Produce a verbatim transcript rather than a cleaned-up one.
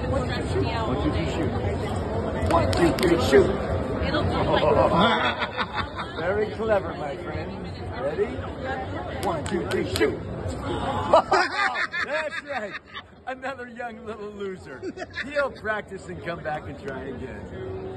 One, two, three, shoot. One, two, three, shoot. It'll be like Very clever, my friend. Ready? One, two, three, shoot. That's right. Another young little loser. He'll practice and come back and try again.